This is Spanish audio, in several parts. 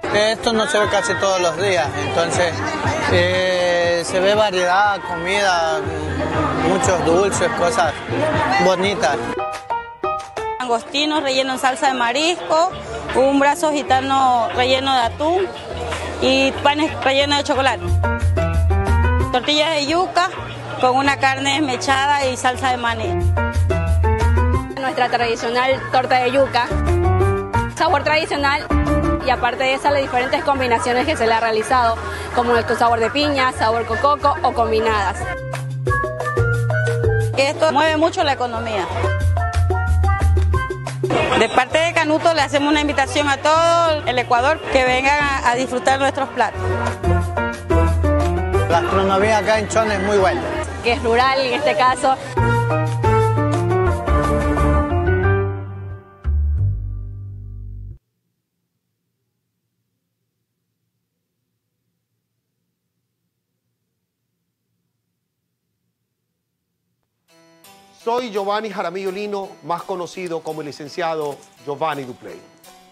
Esto no se ve casi todos los días, entonces se ve variedad, comida, muchos dulces, cosas bonitas. Langostinos relleno en salsa de marisco, un brazo gitano relleno de atún y panes rellenos de chocolate. Tortillas de yuca con una carne desmechada y salsa de maní. Nuestra tradicional torta de yuca, sabor tradicional, y aparte de esas las diferentes combinaciones que se le ha realizado, como el sabor de piña, sabor coco o combinadas. Esto mueve mucho la economía. De parte de Canuto le hacemos una invitación a todo el Ecuador que vengan a disfrutar nuestros platos. La gastronomía acá en Chone es muy buena. Que es rural en este caso. Soy Giovanni Jaramillo Lino, más conocido como el licenciado Giovanni Duplay.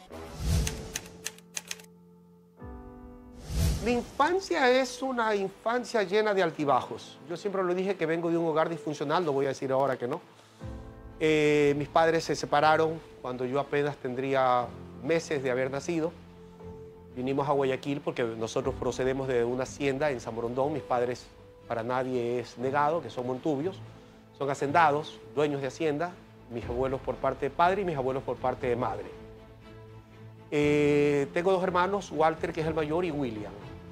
Mi infancia es una infancia llena de altibajos. Yo siempre lo dije que vengo de un hogar disfuncional, lo voy a decir ahora que no. Mis padres se separaron cuando yo apenas tendría meses de haber nacido. Vinimos a Guayaquil porque nosotros procedemos de una hacienda en San Borondón. Mis padres, para nadie es negado, que son montubios. Son hacendados, dueños de hacienda, mis abuelos por parte de padre y mis abuelos por parte de madre. Tengo dos hermanos, Walter, que es el mayor, y William.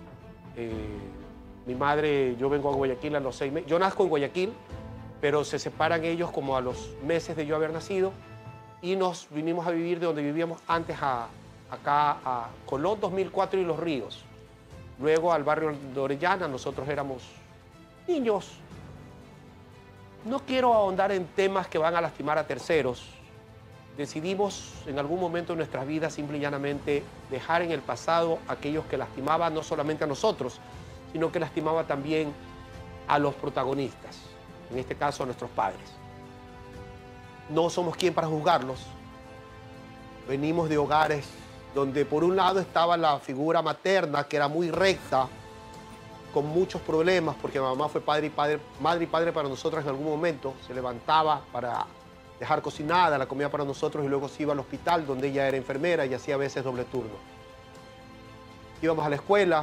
Mi madre, yo vengo a Guayaquil a los 6 meses. Yo nazco en Guayaquil, pero se separan ellos como a los meses de yo haber nacido y nos vinimos a vivir de donde vivíamos antes acá a Colón 2004 y Los Ríos. Luego al barrio de Orellana, nosotros éramos niños. No quiero ahondar en temas que van a lastimar a terceros. Decidimos en algún momento de nuestras vidas simple y llanamente dejar en el pasado aquellos que lastimaban no solamente a nosotros, sino que lastimaba también a los protagonistas, en este caso a nuestros padres. No somos quien para juzgarlos. Venimos de hogares donde por un lado estaba la figura materna, que era muy recta, con muchos problemas, porque mamá fue madre y padre para nosotros en algún momento. Se levantaba para dejar cocinada la comida para nosotros y luego se iba al hospital donde ella era enfermera y hacía a veces doble turno. Íbamos a la escuela,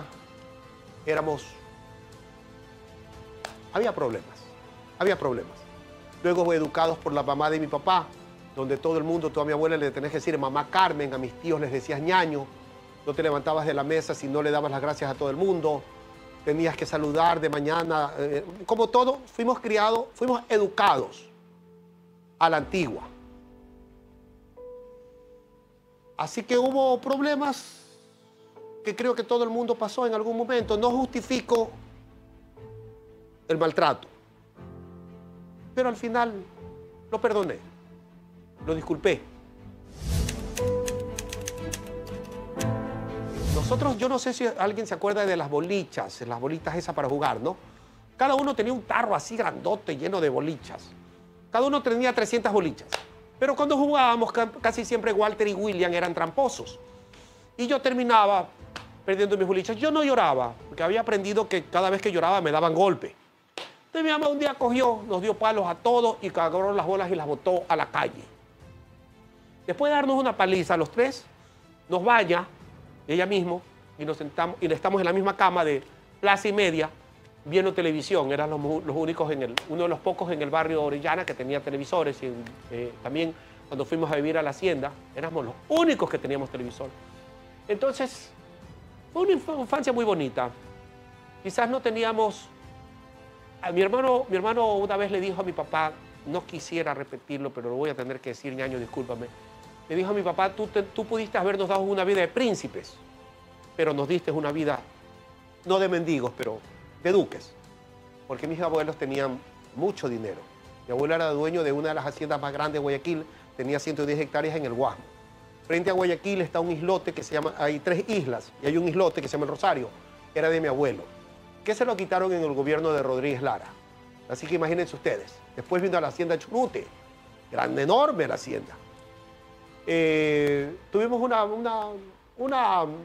había problemas. Luego fui educados por la mamá de mi papá, donde todo el mundo, toda mi abuela le tenés que decir mamá Carmen, a mis tíos les decías ñaño, no te levantabas de la mesa si no le dabas las gracias a todo el mundo. Tenías que saludar de mañana, como todo, fuimos educados a la antigua. Así que hubo problemas que creo que todo el mundo pasó en algún momento. No justifico el maltrato, pero al final lo perdoné, lo disculpé. Nosotros, yo no sé si alguien se acuerda de las bolitas esas para jugar, ¿no? Cada uno tenía un tarro así grandote, lleno de bolichas. Cada uno tenía 300 bolichas. Pero cuando jugábamos, casi siempre Walter y William eran tramposos. Y yo terminaba perdiendo mis bolichas. Yo no lloraba, porque había aprendido que cada vez que lloraba me daban golpe. Entonces mi mamá un día cogió, nos dio palos a todos y agarró las bolas y las botó a la calle. Después de darnos una paliza a los tres, nos baña ella mismo, y nos sentamos, y estamos en la misma cama de plaza y media, viendo televisión. Eran los únicos, uno de los pocos en el barrio de Orellana que tenía televisores. Y también cuando fuimos a vivir a la hacienda, éramos los únicos que teníamos televisor. Entonces, fue una infancia muy bonita. Quizás no teníamos... mi hermano una vez le dijo a mi papá, no quisiera repetirlo, pero lo voy a tener que decir, ñaño, discúlpame. Le dijo a mi papá, tú pudiste habernos dado una vida de príncipes, pero nos diste una vida, no de mendigos, pero de duques. Porque mis abuelos tenían mucho dinero. Mi abuelo era dueño de una de las haciendas más grandes de Guayaquil, tenía 110 hectáreas en el Guasmo. Frente a Guayaquil está un islote que se llama, hay 3 islas, y hay un islote que se llama el Rosario, que era de mi abuelo, que se lo quitaron en el gobierno de Rodríguez Lara. Así que imagínense ustedes. Después vino a la hacienda Chunute, grande, enorme la hacienda. Tuvimos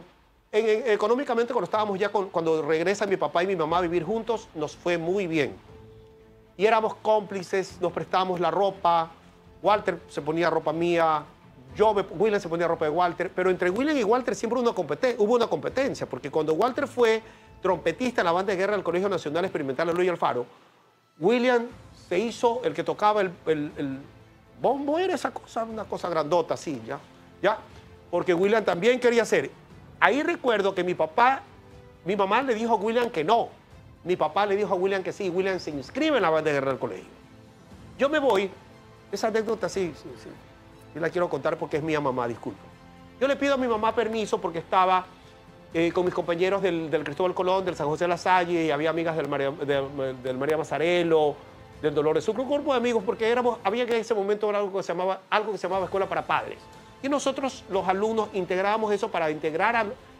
Económicamente, cuando estábamos ya, cuando regresa mi papá y mi mamá a vivir juntos, nos fue muy bien. Y éramos cómplices, nos prestábamos la ropa. Walter se ponía ropa mía, William se ponía ropa de Walter, pero entre William y Walter siempre hubo una competencia, porque cuando Walter fue trompetista en la banda de guerra del Colegio Nacional Experimental Eloy Alfaro, William se hizo el que tocaba el bombo, era esa cosa, una cosa grandota así, ¿ya? Porque William también quería ser. Ahí recuerdo que mi mamá le dijo a William que no. Mi papá le dijo a William que sí. William se inscribe en la banda de guerra del colegio. Yo me voy. Esa anécdota sí. Yo la quiero contar porque es mía mamá, disculpa. Yo le pido a mi mamá permiso porque estaba con mis compañeros del Cristóbal Colón, del San José de la Salle, y había amigas del María Mazzarello, del Dolores Sucre, un grupo de amigos, porque había en ese momento algo que se llamaba Escuela para Padres. Y nosotros, los alumnos, integrábamos eso para integrar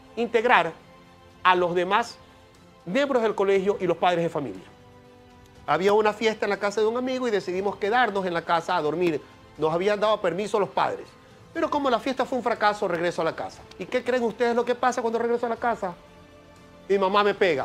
a los demás miembros del colegio y los padres de familia. Había una fiesta en la casa de un amigo y decidimos quedarnos en la casa a dormir. Nos habían dado permiso los padres. Pero como la fiesta fue un fracaso, regreso a la casa. ¿Y qué creen ustedes lo que pasa cuando regreso a la casa? Mi mamá me pega.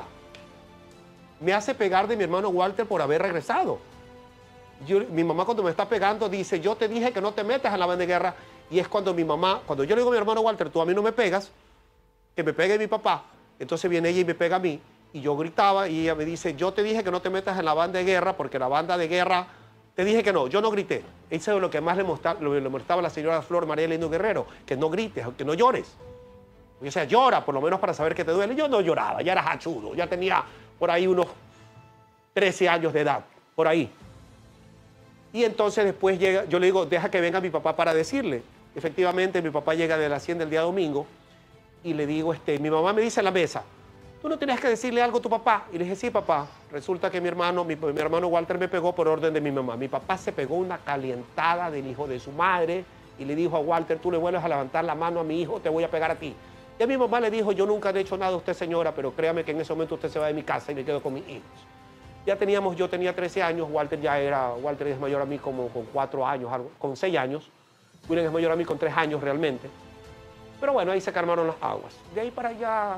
Me hace pegar de mi hermano Walter por haber regresado. Mi mamá cuando me está pegando dice, yo te dije que no te metas en la banda de guerra. Y es cuando cuando yo le digo a mi hermano Walter, tú a mí no me pegas, que me pegue mi papá. Entonces viene ella y me pega a mí. Y yo gritaba y ella me dice, yo te dije que no te metas en la banda de guerra porque la banda de guerra, te dije que no, yo no grité. Eso es lo que más le molestaba a la señora Flor María Lindo Guerrero, que no grites, que no llores. O sea, llora por lo menos para saber que te duele. Yo no lloraba, ya era hachudo, ya tenía por ahí unos 13 años de edad, por ahí. Y entonces después llega, yo le digo, deja que venga mi papá para decirle. Efectivamente, mi papá llega de la hacienda el día domingo y le digo, mi mamá me dice en la mesa, ¿tú no tenías que decirle algo a tu papá? Y le dije, sí, papá. Resulta que mi hermano Walter me pegó por orden de mi mamá. Mi papá se pegó una calientada del hijo de su madre y le dijo a Walter, tú le vuelves a levantar la mano a mi hijo, te voy a pegar a ti. Y a mi mamá le dijo, yo nunca le he hecho nada a usted, señora, pero créame que en ese momento usted se va de mi casa y me quedo con mis hijos. Yo tenía 13 años, Walter es mayor a mí como con 4 años, con 6 años. William es mayor a mí con 3 años realmente. Pero bueno, ahí se calmaron las aguas. De ahí para allá,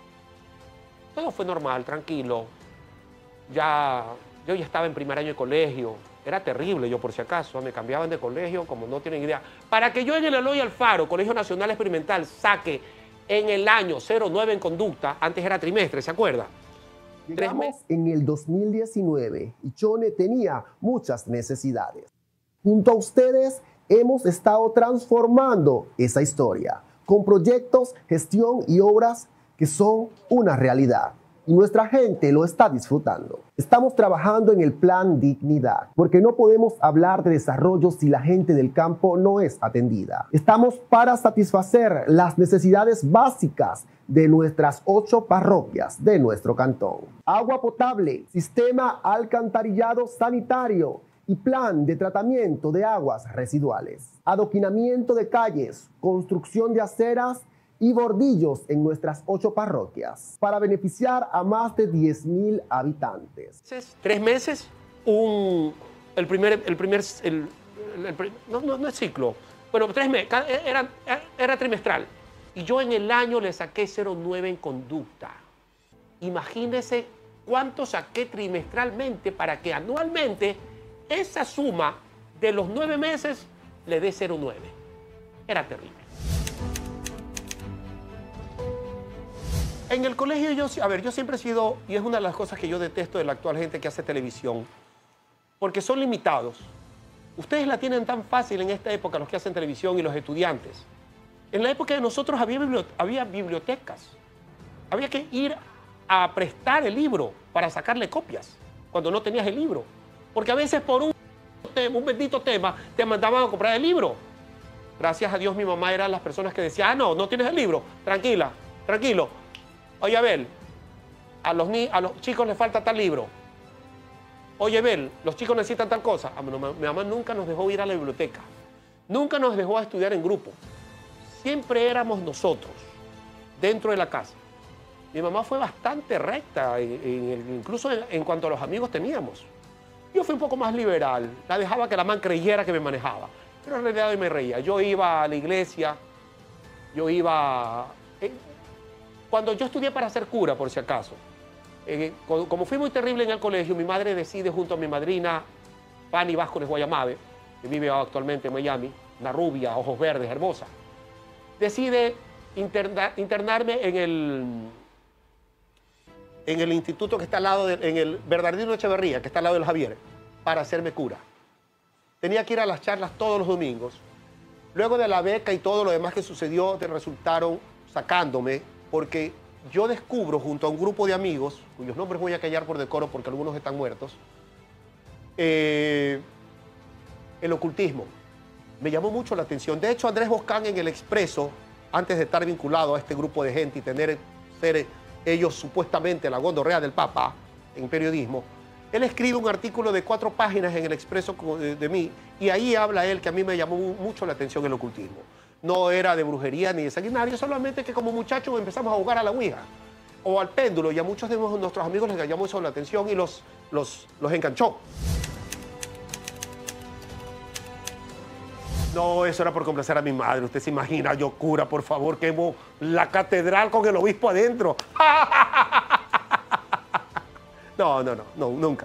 todo fue normal, tranquilo. Yo ya estaba en primer año de colegio. Era terrible, yo por si acaso. Me cambiaban de colegio como no tienen idea. Para que yo en el Eloy Alfaro, Colegio Nacional Experimental, saque en el año 09 en conducta, antes era trimestre, ¿se acuerda? Llegamos en el 2019 y Chone tenía muchas necesidades. Junto a ustedes hemos estado transformando esa historia con proyectos, gestión y obras que son una realidad. Y nuestra gente lo está disfrutando. Estamos trabajando en el Plan Dignidad, porque no podemos hablar de desarrollo si la gente del campo no es atendida. Estamos para satisfacer las necesidades básicas de nuestras 8 parroquias de nuestro cantón. Agua potable, sistema alcantarillado sanitario y plan de tratamiento de aguas residuales. Adoquinamiento de calles, construcción de aceras y bordillos en nuestras 8 parroquias para beneficiar a más de 10,000 habitantes. 3 meses, no es ciclo. Bueno, 3 meses, era trimestral. Y yo en el año le saqué 0,9 en conducta. Imagínense cuánto saqué trimestralmente para que anualmente esa suma de los 9 meses le dé 0,9. Era terrible. En el colegio yo siempre he sido, y es una de las cosas que yo detesto de la actual gente que hace televisión, porque son limitados. Ustedes la tienen tan fácil en esta época, los que hacen televisión y los estudiantes. En la época de nosotros había bibliotecas. Había que ir a prestar el libro para sacarle copias cuando no tenías el libro. Porque a veces por un bendito tema te mandaban a comprar el libro. Gracias a Dios mi mamá era las personas que decía, no tienes el libro, tranquila, tranquilo. Oye, Abel, a los chicos les falta tal libro. Oye, Abel, los chicos necesitan tal cosa. Mi mamá nunca nos dejó ir a la biblioteca. Nunca nos dejó a estudiar en grupo. Siempre éramos nosotros, dentro de la casa. Mi mamá fue bastante recta, incluso en cuanto a los amigos teníamos. Yo fui un poco más liberal. La dejaba que la man creyera que me manejaba. Pero en realidad me reía. Yo iba a la iglesia, yo iba... Cuando yo estudié para ser cura, por si acaso, como fui muy terrible en el colegio, mi madre decide junto a mi madrina, Fanny Vázquez Guayamabe, que vive actualmente en Miami, una rubia, ojos verdes, hermosa, decide internarme en el instituto que está al lado, en el Bernardino Echeverría, que está al lado del Javier, para hacerme cura. Tenía que ir a las charlas todos los domingos. Luego de la beca y todo lo demás que sucedió, resultaron sacándome, porque yo descubro junto a un grupo de amigos, cuyos nombres voy a callar por decoro porque algunos están muertos, el ocultismo. Me llamó mucho la atención. De hecho, Andrés Boscán en El Expreso, antes de estar vinculado a este grupo de gente y ser ellos supuestamente la gondorrea del Papa en periodismo, él escribe un artículo de 4 páginas en El Expreso de mí, y ahí habla él que a mí me llamó mucho la atención el ocultismo. No era de brujería ni de sanguinario, solamente que como muchachos empezamos a jugar a la ouija o al péndulo, y a muchos de nuestros amigos les llamó eso la atención y los enganchó. No, eso era por complacer a mi madre. Usted se imagina, yo cura, por favor, quemo la catedral con el obispo adentro. No, nunca.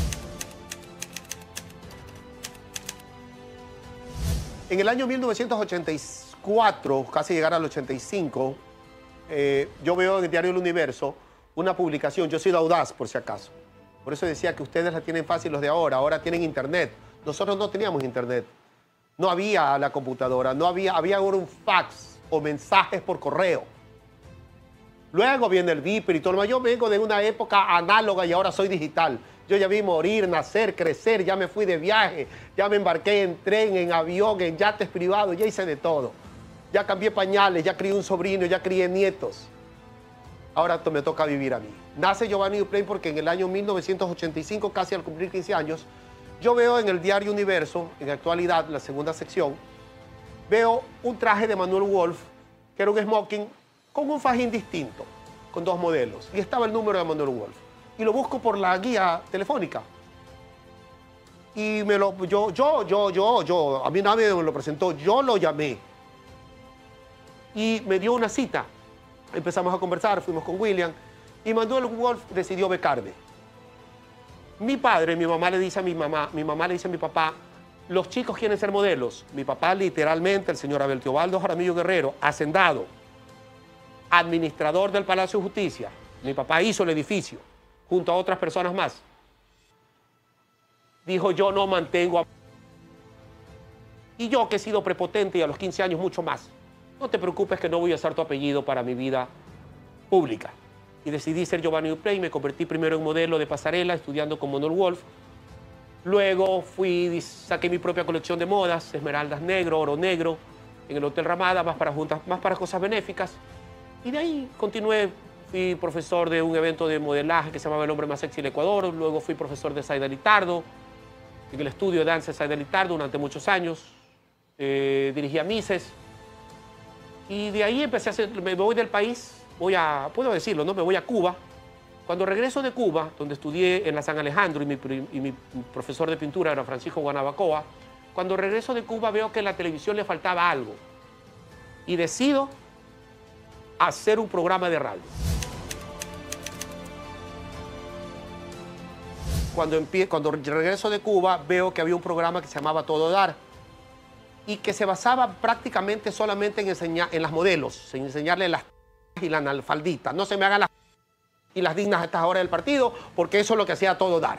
En el año 1984, casi llegar al 85, yo veo en el diario El Universo una publicación. Yo soy de Audaz, por si acaso. Por eso decía que ustedes la tienen fácil los de ahora tienen internet. Nosotros no teníamos internet. No había la computadora, había ahora un fax o mensajes por correo. Luego viene el Viper y todo lo demás. Yo vengo de una época análoga y ahora soy digital. Yo ya vi morir, nacer, crecer, ya me fui de viaje, ya me embarqué en tren, en avión, en yates privados, ya hice de todo. Ya cambié pañales, ya crié un sobrino, ya crié nietos. Ahora me toca vivir a mí. Nace Giovanni Duplain porque en el año 1985, casi al cumplir 15 años, yo veo en el diario Universo, en actualidad, la segunda sección, veo un traje de Manuel Wolf, que era un smoking con un fajín distinto, con 2 modelos. Y estaba el número de Manuel Wolf. Y lo busco por la guía telefónica. Y a mí nadie me lo presentó, yo lo llamé. Y me dio una cita. Empezamos a conversar, fuimos con William. Y Manuel Wolf decidió becarme. Mi padre, mi mamá le dice a mi mamá le dice a mi papá, los chicos quieren ser modelos. Mi papá literalmente, el señor Abel Teobaldo Jaramillo Guerrero, hacendado, administrador del Palacio de Justicia. Mi papá hizo el edificio, junto a otras personas más. Dijo, yo no mantengo a... Y yo que he sido prepotente y a los 15 años mucho más, no te preocupes que no voy a usar tu apellido para mi vida pública. Y decidí ser Giovanni Duplain, me convertí primero en modelo de pasarela, estudiando con Manuel Wolf. Luego saqué mi propia colección de modas, esmeraldas negro, oro negro, en el Hotel Ramada, más para cosas benéficas. Y de ahí continué, fui profesor de un evento de modelaje que se llamaba El Hombre Más Sexy del Ecuador. Luego fui profesor de Zaida Litardo, en el estudio de danza de Zaida Litardo durante muchos años. Dirigía Mises. Y de ahí me voy del país. Puedo decirlo, ¿no? Me voy a Cuba. Cuando regreso de Cuba, donde estudié en la San Alejandro y mi profesor de pintura era Francisco Guanabacoa, cuando regreso de Cuba veo que a la televisión le faltaba algo y decido hacer un programa de radio. Cuando regreso de Cuba veo que había un programa que se llamaba Todo Dar y que se basaba prácticamente solamente en las modelos, en enseñarle las y la analfaldita. No se me hagan las y las dignas a estas horas del partido, porque eso es lo que hacía Todo Dar.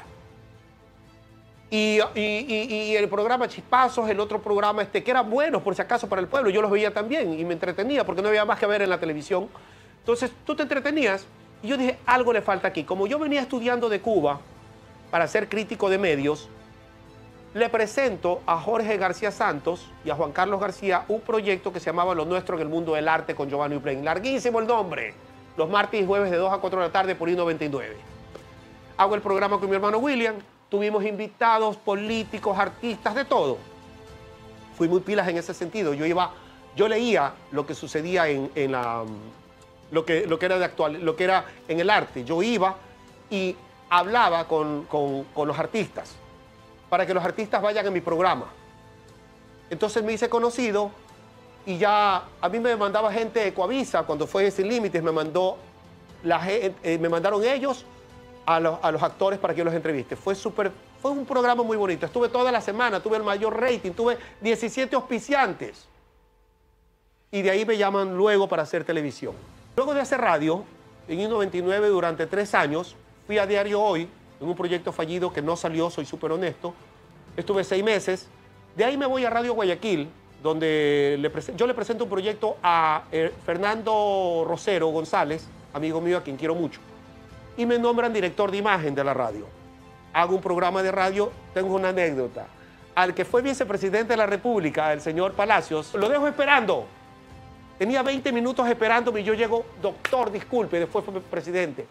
Y el programa Chispazos, el otro programa que era bueno, por si acaso, para el pueblo, yo los veía también y me entretenía porque no había más que ver en la televisión. Entonces tú te entretenías y yo dije, algo le falta aquí. Como yo venía estudiando de Cuba para ser crítico de medios, le presento a Jorge García Santos y a Juan Carlos García un proyecto que se llamaba Lo Nuestro en el Mundo del Arte con Giovanni Duplain. Larguísimo el nombre. Los martes y jueves de 2 a 4 de la tarde por I-99. Hago el programa con mi hermano William. Tuvimos invitados, políticos, artistas, de todo. Fui muy pilas en ese sentido. Yo leía lo que sucedía lo que era de actual, lo que era en el arte. Yo iba y hablaba con los artistas, para que los artistas vayan a mi programa. Entonces me hice conocido y ya a mí me mandaba gente de Coavisa, cuando fue Sin Límites, me mandaron ellos a los actores para que yo los entreviste. Fue un programa muy bonito. Estuve toda la semana, tuve el mayor rating, tuve 17 auspiciantes. Y de ahí me llaman luego para hacer televisión. Luego de hacer radio, en I99 durante 3 años, fui a Diario Hoy, en un proyecto fallido que no salió, soy súper honesto. Estuve 6 meses. De ahí me voy a Radio Guayaquil, donde yo le presento un proyecto a Fernando Rosero González, amigo mío a quien quiero mucho, y me nombran director de imagen de la radio. Hago un programa de radio, tengo una anécdota. Al que fue vicepresidente de la República, el señor Palacios, lo dejo esperando. Tenía 20 minutos esperándome y yo llego, doctor, disculpe, después fue presidente.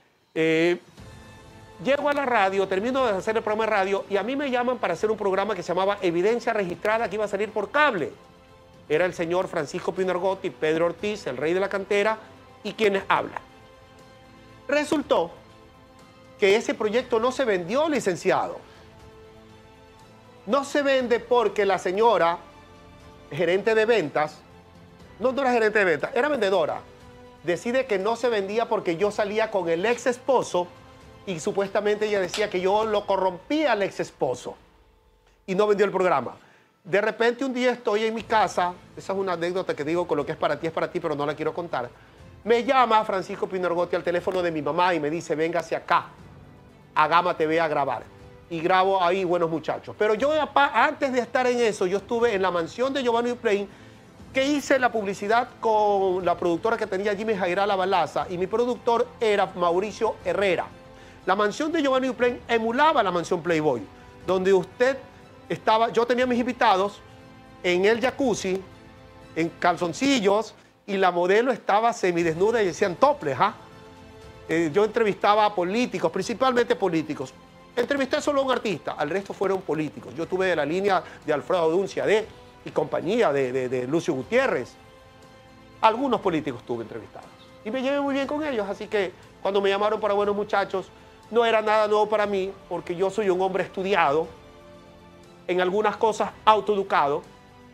Llego a la radio, termino de hacer el programa de radio y a mí me llaman para hacer un programa que se llamaba Evidencia Registrada, que iba a salir por cable. Era el señor Francisco Pino Argote, Pedro Ortiz, el rey de la cantera, y quienes hablan. Resultó que ese proyecto no se vendió, licenciado. No se vende porque la señora, gerente de ventas, no era gerente de ventas, era vendedora, decide que no se vendía porque yo salía con el ex esposo y supuestamente ella decía que yo lo corrompía al ex esposo y no vendió el programa. De repente un día estoy en mi casa, esa es una anécdota que digo, con lo que es para ti, pero no la quiero contar. Me llama Francisco Pino Argote al teléfono de mi mamá y me dice, véngase acá, a Gama TV a grabar. Y grabo ahí Buenos Muchachos. Pero yo, antes de estar en eso, yo estuve en la mansión de Giovanni Uplain, que hice la publicidad con la productora que tenía Jimmy Jairala Balaza, y mi productor era Mauricio Herrera. La mansión de Giovanni Uplain emulaba la mansión Playboy, donde usted estaba, yo tenía mis invitados en el jacuzzi, en calzoncillos, y la modelo estaba semidesnuda y decían topless, ¿ah? Yo entrevistaba a políticos, principalmente políticos. Entrevisté solo a un artista, al resto fueron políticos. Yo tuve de la línea de Alfredo Duncia y compañía de Lucio Gutiérrez. Algunos políticos tuve entrevistados. Y me llevé muy bien con ellos, así que cuando me llamaron para Buenos Muchachos, no era nada nuevo para mí, porque yo soy un hombre estudiado, en algunas cosas autoeducado,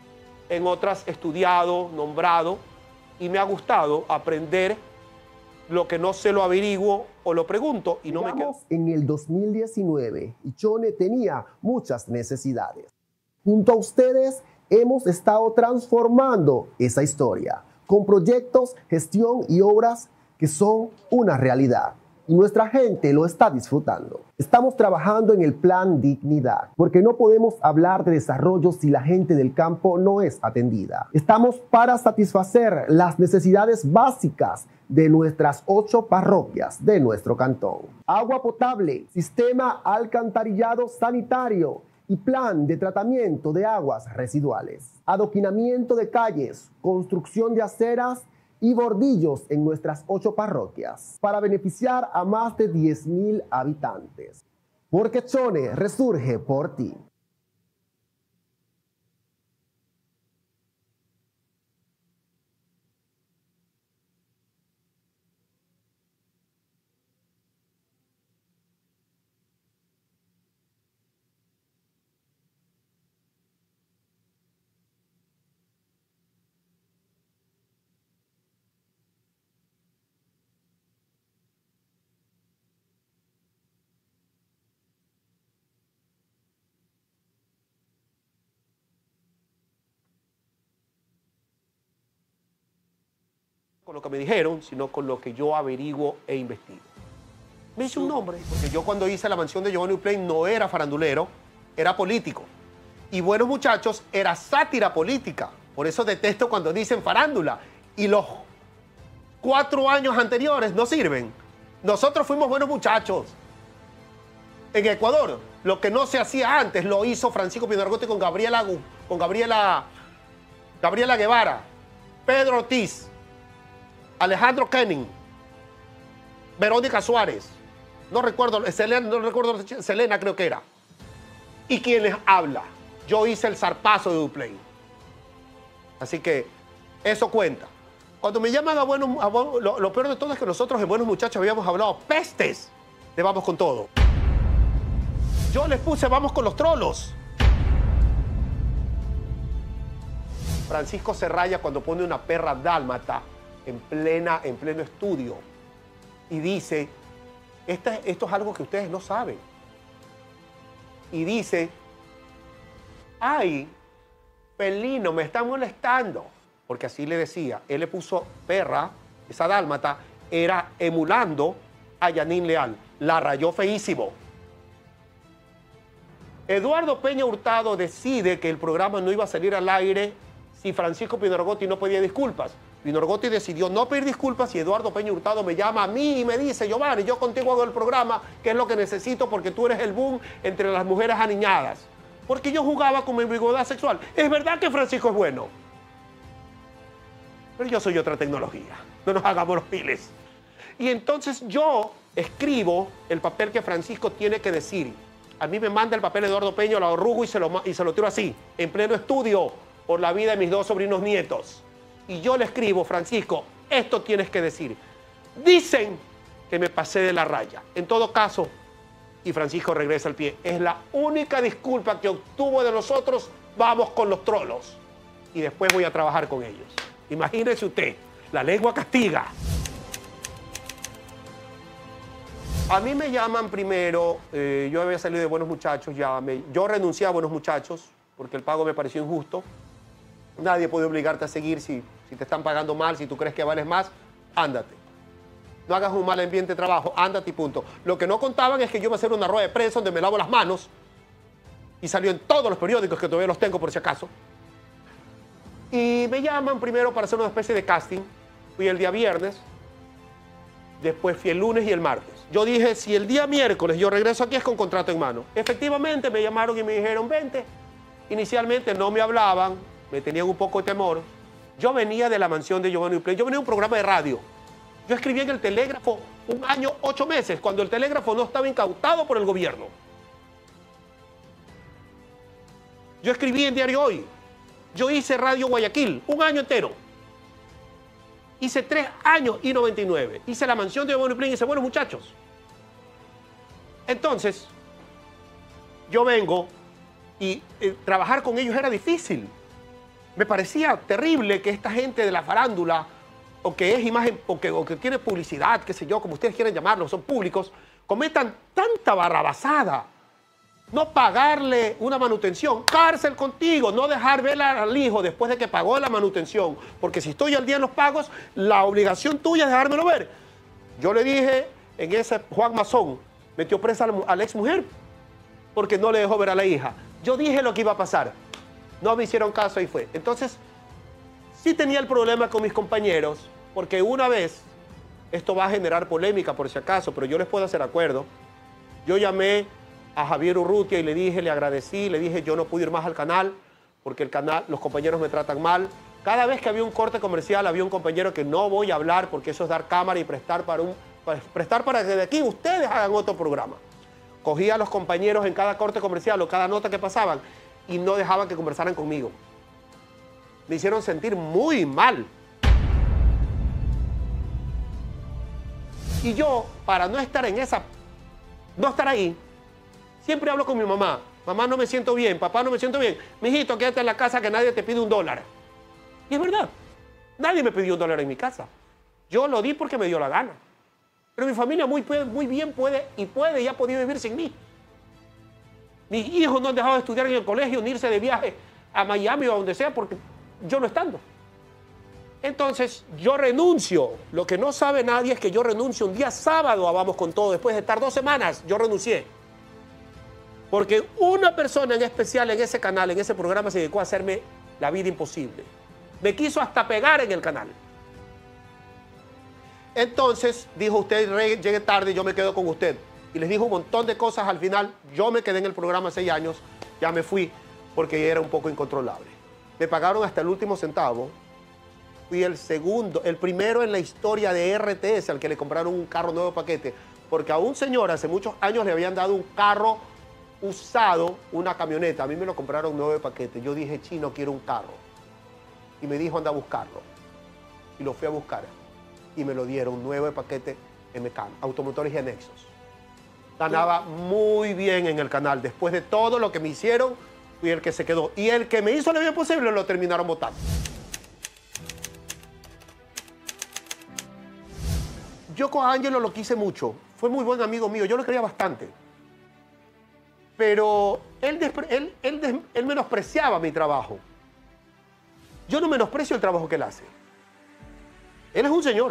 en otras estudiado, nombrado, y me ha gustado aprender lo que no sé lo averiguo o lo pregunto y no me quedo. En el 2019, y Chone tenía muchas necesidades. Junto a ustedes hemos estado transformando esa historia con proyectos, gestión y obras que son una realidad. Y nuestra gente lo está disfrutando. Estamos trabajando en el Plan Dignidad, porque no podemos hablar de desarrollo si la gente del campo no es atendida. Estamos para satisfacer las necesidades básicas de nuestras 8 parroquias de nuestro cantón. Agua potable, sistema alcantarillado sanitario y plan de tratamiento de aguas residuales. Adoquinamiento de calles, construcción de aceras y bordillos en nuestras 8 parroquias para beneficiar a más de 10,000 habitantes. Porque Chone resurge por ti. Con lo que me dijeron, sino con lo que yo averiguo e investigo. Me hice un nombre, porque yo cuando hice la mansión de Giovanni Uplain no era farandulero, era político. Y Buenos Muchachos era sátira política. Por eso detesto cuando dicen farándula. Y los 4 años anteriores no sirven. Nosotros fuimos Buenos Muchachos. En Ecuador, lo que no se hacía antes lo hizo Francisco Pino Argote con Gabriela Guevara, Pedro Ortiz, Alejandro Kenning, Verónica Suárez, no recuerdo Selena creo que era. Y quien les habla, yo hice el zarpazo de Uplain. Así que eso cuenta. Cuando me llaman lo peor de todo es que nosotros en Buenos Muchachos habíamos hablado pestes de Vamos con Todo. Yo les puse Vamos con los Trolos. Francisco se raya cuando pone una perra dálmata en pleno estudio y dice, esto es algo que ustedes no saben. Y dice, ay, felino, me está molestando. Porque así le decía, él le puso perra, esa dálmata, era emulando a Yanín Leal. La rayó feísimo. Eduardo Peña Hurtado decide que el programa no iba a salir al aire si Francisco Pino Argote no pedía disculpas. Pino Argote decidió no pedir disculpas y Eduardo Peña Hurtado me llama a mí y me dice, Giovanni, yo contigo hago el programa, que es lo que necesito porque tú eres el boom entre las mujeres aniñadas. Porque yo jugaba con mi ambigüedad sexual. Es verdad que Francisco es bueno, pero yo soy otra tecnología. No nos hagamos los piles. Y entonces yo escribo el papel que Francisco tiene que decir. A mí me manda el papel Eduardo Peña, lo arrugo y se lo tiro así, en pleno estudio, por la vida de mis 2 sobrinos nietos. Y yo le escribo, Francisco, esto tienes que decir. Dicen que me pasé de la raya. En todo caso, y Francisco regresa al pie, es la única disculpa que obtuvo de nosotros, vamos con los trolos. Y después voy a trabajar con ellos. Imagínese usted, la lengua castiga. A mí me llaman primero, yo había salido de Buenos Muchachos, yo renuncié a Buenos Muchachos porque el pago me pareció injusto. Nadie puede obligarte a seguir si te están pagando mal, si tú crees que vales más, ándate. No hagas un mal ambiente de trabajo, ándate y punto. Lo que no contaban es que yo iba a hacer una rueda de prensa donde me lavo las manos y salió en todos los periódicos que todavía los tengo por si acaso. Y me llaman primero para hacer una especie de casting. Fui el día viernes, después fui el lunes y el martes. Yo dije, si el día miércoles yo regreso aquí es con contrato en mano. Efectivamente me llamaron y me dijeron, vente. Inicialmente no me hablaban, me tenían un poco de temor. Yo venía de la mansión de Giovanni Uplay, yo venía de un programa de radio. Yo escribí en El Telégrafo 1 año, 8 meses, cuando El Telégrafo no estaba incautado por el gobierno. Yo escribí en Diario Hoy. Yo hice Radio Guayaquil 1 año entero. Hice 3 años y 99. Hice la mansión de Giovanni Uplay y hice Buenos Muchachos. Entonces, yo vengo y trabajar con ellos era difícil. Me parecía terrible que esta gente de la farándula, o que es imagen, o que tiene publicidad, qué sé yo, como ustedes quieran llamarlo, son públicos, cometan tanta barrabasada. No pagarle una manutención, cárcel contigo, no dejar ver al hijo después de que pagó la manutención, porque si estoy al día en los pagos, la obligación tuya es dejármelo ver. Yo le dije, en ese Juan Mazón, metió presa a la ex mujer, porque no le dejó ver a la hija. Yo dije lo que iba a pasar. No me hicieron caso y fue. Entonces, sí tenía el problema con mis compañeros, porque una vez, esto va a generar polémica por si acaso, pero yo les puedo hacer acuerdo. Yo llamé a Javier Urrutia y le dije, le agradecí, le dije yo no pude ir más al canal, porque el canal, los compañeros me tratan mal. Cada vez que había un corte comercial, había un compañero que no voy a hablar, porque eso es dar cámara y prestar para que de aquí ustedes hagan otro programa. Cogía a los compañeros en cada corte comercial o cada nota que pasaban y no dejaban que conversaran conmigo. Me hicieron sentir muy mal. Y yo, para no estar en esa, no estar ahí, siempre hablo con mi mamá. Mamá, no me siento bien, papá, no me siento bien. Mijito, quédate en la casa que nadie te pide $1. Y es verdad, nadie me pidió $1 en mi casa. Yo lo di porque me dio la gana. Pero mi familia muy bien puede y ha podido vivir sin mí. Mis hijos no han dejado de estudiar en el colegio ni irse de viaje a Miami o a donde sea porque yo no estando. Entonces, yo renuncio. Lo que no sabe nadie es que yo renuncio un día sábado a Vamos con Todo. Después de estar 2 semanas, yo renuncié. Porque una persona en especial en ese canal, en ese programa, se dedicó a hacerme la vida imposible. Me quiso hasta pegar en el canal. Entonces, dijo usted, llegue tarde, yo me quedo con usted. Y les dijo un montón de cosas al final. Yo me quedé en el programa 6 años, ya me fui porque era un poco incontrolable. Me pagaron hasta el último centavo. Fui el primero en la historia de RTS al que le compraron un carro nuevo paquete. Porque a un señor hace muchos años le habían dado un carro usado, una camioneta. A mí me lo compraron nuevo de paquete. Yo dije, chino, quiero un carro. Y me dijo, anda a buscarlo. Y lo fui a buscar. Y me lo dieron nuevo de paquete MCAN, Automotores y Anexos. Ganaba muy bien en el canal. Después de todo lo que me hicieron, fui el que se quedó. Y el que me hizo la vida posible lo terminaron votando. Yo con Ángelo lo quise mucho. Fue muy buen amigo mío. Yo lo quería bastante. Pero él menospreciaba mi trabajo. Yo no menosprecio el trabajo que él hace. Él es un señor.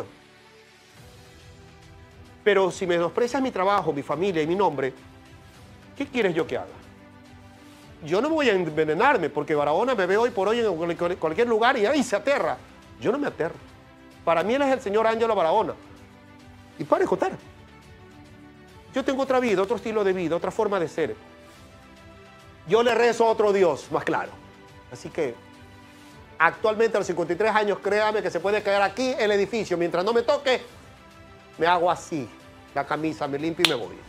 Pero si menosprecias mi trabajo, mi familia y mi nombre, ¿qué quieres yo que haga? Yo no voy a envenenarme porque Barahona me ve hoy por hoy en cualquier lugar y ahí se aterra. Yo no me aterro. Para mí él es el señor Ángelo Barahona. Y para de contar. Yo tengo otra vida, otro estilo de vida, otra forma de ser. Yo le rezo a otro Dios, más claro. Así que actualmente a los 53 años, créame que se puede caer aquí el edificio. Mientras no me toque, me hago así. La camisa, me limpio y me voy.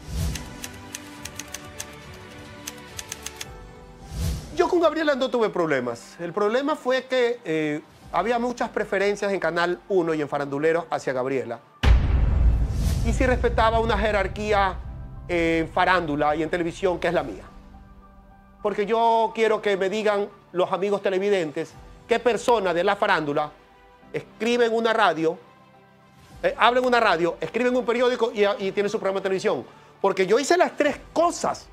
Yo con Gabriela no tuve problemas. El problema fue que había muchas preferencias en Canal 1 y en Faranduleros hacia Gabriela. Y sí respetaba una jerarquía en farándula y en televisión que es la mía. Porque yo quiero que me digan los amigos televidentes qué persona de la farándula escribe en una radio, habla en una radio, escribe en un periódico y tiene su programa de televisión. Porque yo hice las tres cosas.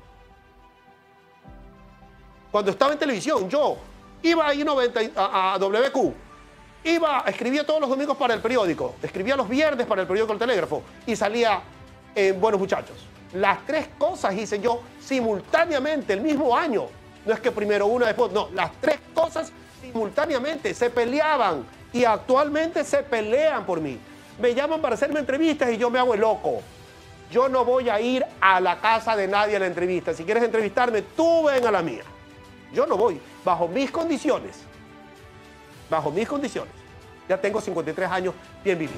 Cuando estaba en televisión, yo iba a I90, a WQ, escribía todos los domingos para el periódico, escribía los viernes para el periódico El Telégrafo y salía en Buenos Muchachos. Las tres cosas hice yo simultáneamente, el mismo año. No es que primero una, después, no, las tres cosas simultáneamente se peleaban y actualmente se pelean por mí. Me llaman para hacerme entrevistas y yo me hago el loco. Yo no voy a ir a la casa de nadie a la entrevista. Si quieres entrevistarme, tú ven a la mía. Yo no voy, bajo mis condiciones. Bajo mis condiciones. Ya tengo 53 años bien vividos.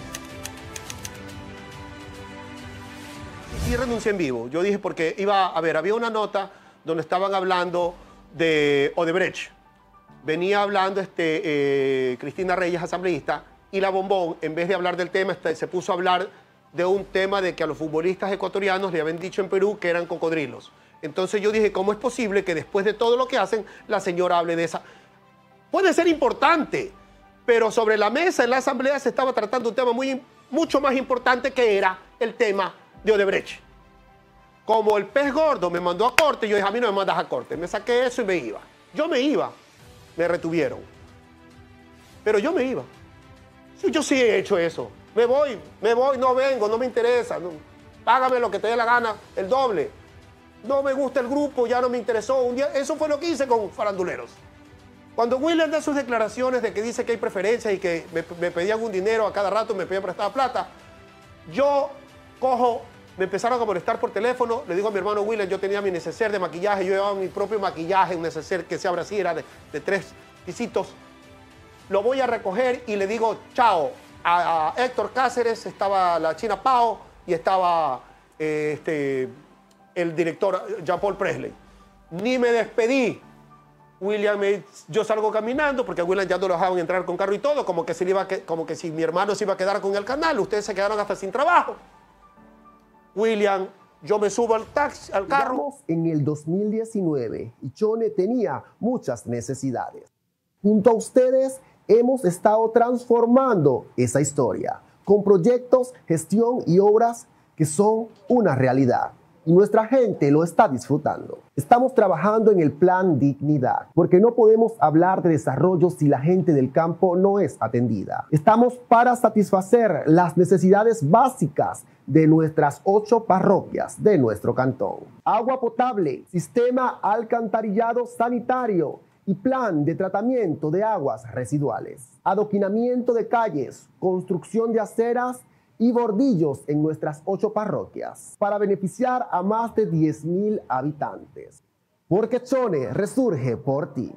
Y renuncié en vivo. Yo dije porque había una nota donde estaban hablando de Odebrecht. Venía hablando Cristina Reyes, asambleísta, y la Bombón, en vez de hablar del tema, se puso a hablar de un tema de que a los futbolistas ecuatorianos le habían dicho en Perú que eran cocodrilos. Entonces yo dije, ¿cómo es posible que después de todo lo que hacen, la señora hable de esa? Puede ser importante, pero sobre la mesa en la asamblea se estaba tratando un tema mucho más importante, que era el tema de Odebrecht. Como el pez gordo me mandó a corte, yo dije, a mí no me mandas a corte. Me saqué eso y me iba. Yo me iba. Me retuvieron. Pero yo me iba. Sí, yo sí he hecho eso. Me voy, no vengo, no me interesa. No, págame lo que te dé la gana, el doble. No me gusta el grupo, ya no me interesó. Un día, eso fue lo que hice con Faranduleros. Cuando William da sus declaraciones de que dice que hay preferencias y que me pedían un dinero a cada rato, me pedían prestada plata, yo cojo, me empezaron a molestar por teléfono, le digo a mi hermano William, yo tenía mi neceser de maquillaje, yo llevaba mi propio maquillaje, un neceser que se abre así, era de 3 pisitos. Lo voy a recoger y le digo chao a Héctor Cáceres, estaba la China Pao y estaba el director Jean-Paul Presley. Ni me despedí. Yo salgo caminando porque a William ya no lo dejaban entrar con carro y todo, como que si mi hermano se iba a quedar con el canal, ustedes se quedaron hasta sin trabajo. William, yo me subo al taxi, al carro. Estamos en el 2019 y Chone tenía muchas necesidades. Junto a ustedes hemos estado transformando esa historia con proyectos, gestión y obras que son una realidad. Y nuestra gente lo está disfrutando. Estamos trabajando en el Plan Dignidad, porque no podemos hablar de desarrollo si la gente del campo no es atendida. Estamos para satisfacer las necesidades básicas de nuestras 8 parroquias de nuestro cantón. Agua potable, sistema alcantarillado sanitario y plan de tratamiento de aguas residuales. Adoquinamiento de calles, construcción de aceras y bordillos en nuestras 8 parroquias para beneficiar a más de 10,000 habitantes. Porque Chone resurge por ti.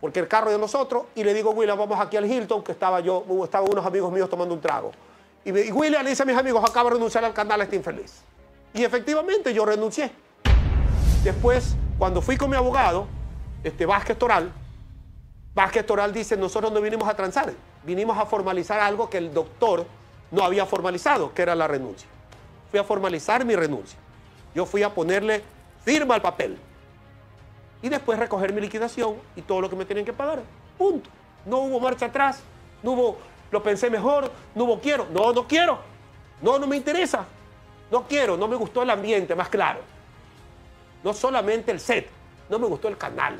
porque el carro es de nosotros, y le digo, William, vamos aquí al Hilton, que estaban unos amigos míos tomando un trago. Y William le dice a mis amigos, acabo de renunciar al canal, está infeliz. Y efectivamente yo renuncié. Después, cuando fui con mi abogado, Vázquez Toral dice, nosotros no vinimos a transar, vinimos a formalizar algo que el doctor no había formalizado, que era la renuncia. Fui a formalizar mi renuncia. Yo fui a ponerle firma al papel. Y después recoger mi liquidación y todo lo que me tenían que pagar. Punto. No hubo marcha atrás, no hubo, lo pensé mejor, no hubo quiero. No, no quiero. No, no me interesa. No quiero, no me gustó el ambiente, más claro. No solamente el set, no me gustó el canal.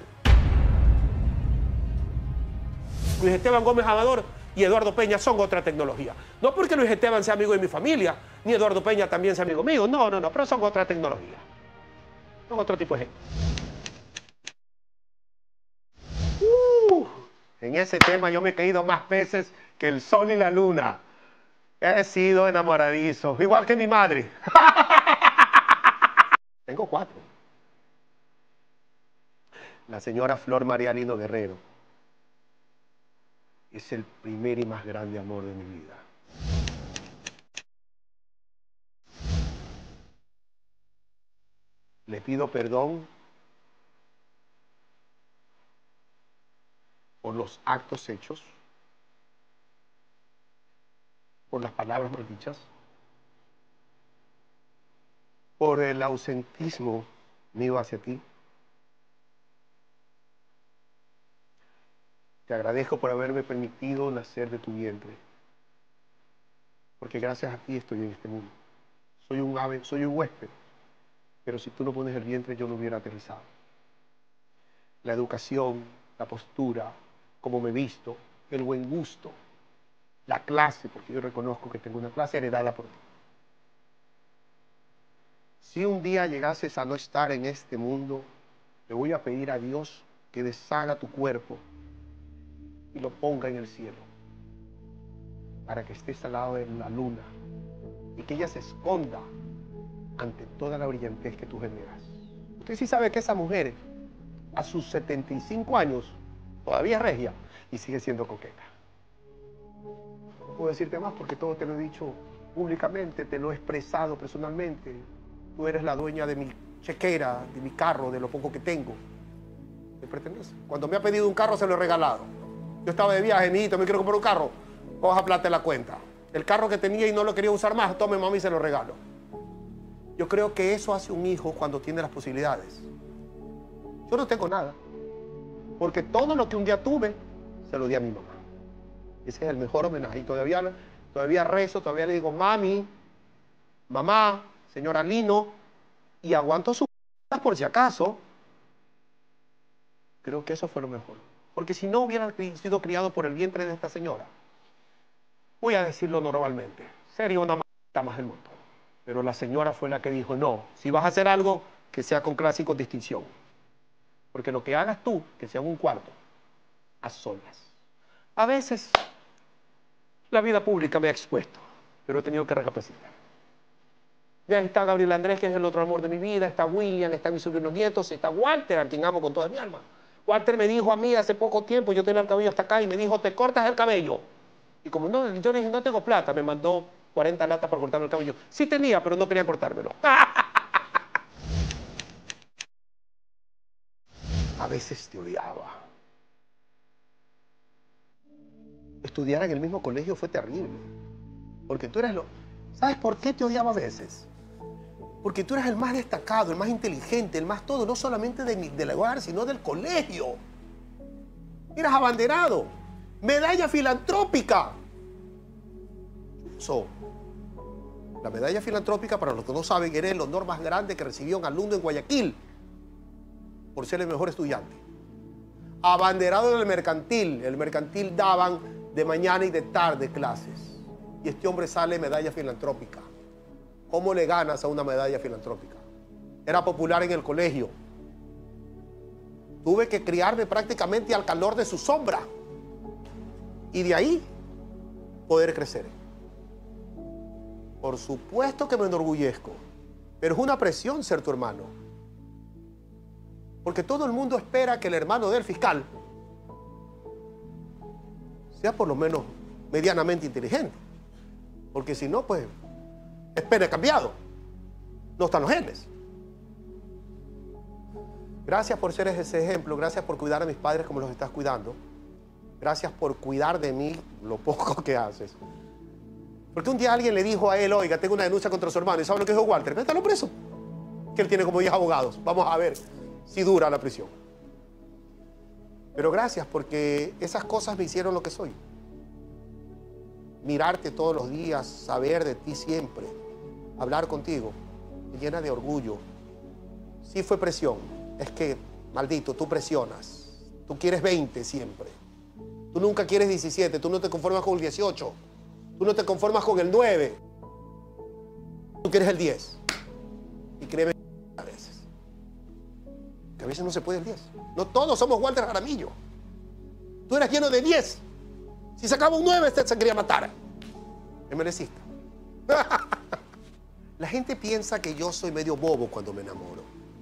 Luis Esteban Gómez Amador y Eduardo Peña son otra tecnología. No porque Luis Esteban sea amigo de mi familia, ni Eduardo Peña también sea amigo mío. No, no, no, pero son otra tecnología. Son otro tipo de gente. En ese tema yo me he caído más veces que el sol y la luna. He sido enamoradizo, igual que mi madre. Tengo 4. La señora Flor María Lino Guerrero es el primer y más grande amor de mi vida. Le pido perdón por los actos hechos, por las palabras mal dichas, por el ausentismo mío hacia ti. Te agradezco por haberme permitido nacer de tu vientre, porque gracias a ti estoy en este mundo. Soy un ave, soy un huésped, pero si tú no pones el vientre yo no hubiera aterrizado. La educación, la postura, cómo me he visto, el buen gusto, la clase, porque yo reconozco que tengo una clase heredada por ti. Si un día llegases a no estar en este mundo, le voy a pedir a Dios que deshaga tu cuerpo y lo ponga en el cielo, para que estés al lado de la luna y que ella se esconda ante toda la brillantez que tú generas. Usted sí sabe que esa mujer, a sus 75 años, todavía es regia y sigue siendo coqueta. No puedo decirte más porque todo te lo he dicho públicamente, te lo he expresado personalmente. Tú eres la dueña de mi chequera, de mi carro, de lo poco que tengo. Me pertenece. Cuando me ha pedido un carro se lo he regalado. Yo estaba de viaje, mijito, me quiero comprar un carro. Coja plata en la cuenta. El carro que tenía y no lo quería usar más, tome mami y se lo regalo. Yo creo que eso hace un hijo cuando tiene las posibilidades. Yo no tengo nada, porque todo lo que un día tuve, se lo di a mi mamá. Ese es el mejor homenaje. Y todavía rezo, todavía le digo, mami, mamá, señora Lino, y aguanto sus por si acaso. Creo que eso fue lo mejor. Porque si no hubiera sido criado por el vientre de esta señora, voy a decirlo normalmente, sería una m***a más del mundo. Pero la señora fue la que dijo, no, si vas a hacer algo, que sea con clase y con distinción. Porque lo que hagas tú, que sea en un cuarto, a solas. A veces, la vida pública me ha expuesto, pero he tenido que recapacitar. Ya está Gabriel Andrés, que es el otro amor de mi vida, está William, están mis sobrinos nietos, está Walter, a quien amo con toda mi alma. Walter me dijo a mí hace poco tiempo, yo tenía el cabello hasta acá, y me dijo, ¿te cortas el cabello? Y como no, yo le dije, no tengo plata, me mandó 40 latas para cortarme el cabello. Sí tenía, pero no quería cortármelo. A veces te odiaba. Estudiar en el mismo colegio fue terrible. Porque tú eras lo... ¿Sabes por qué te odiaba a veces? Porque tú eras el más destacado, el más inteligente, el más todo, no solamente del hogar, sino del colegio. Eras abanderado. Medalla filantrópica. Eso. La medalla filantrópica, para los que no saben, era el honor más grande que recibió un alumno en Guayaquil por ser el mejor estudiante. Abanderado en el mercantil. El mercantil daban de mañana y de tarde clases. Y este hombre sale medalla filantrópica. ¿Cómo le ganas a una medalla filantrópica? Era popular en el colegio. Tuve que criarme prácticamente al calor de su sombra. Y de ahí poder crecer. Por supuesto que me enorgullezco, pero es una presión ser tu hermano. Porque todo el mundo espera que el hermano del fiscal sea por lo menos medianamente inteligente. Porque si no, pues, es pene cambiado. No están los genes. Gracias por ser ese ejemplo, gracias por cuidar a mis padres como los estás cuidando. Gracias por cuidar de mí lo poco que haces. Porque un día alguien le dijo a él, oiga, tengo una denuncia contra su hermano. ¿Y sabe lo que dijo Walter? Métalo preso. Que él tiene como 10 abogados. Vamos a ver si dura la prisión. Pero gracias porque esas cosas me hicieron lo que soy. Mirarte todos los días, saber de ti siempre, hablar contigo, me llena de orgullo. Sí fue presión. Es que, maldito, tú presionas. Tú quieres 20 siempre. Tú nunca quieres 17. Tú no te conformas con el 18. Tú no te conformas con el 9. Tú quieres el 10. Y créeme a veces. Que a veces no se puede el 10. No todos somos Walter Jaramillo. Tú eras lleno de 10. Si sacaba un 9, usted se quería matar. Me mereciste. La gente piensa que yo soy medio bobo cuando me enamoro.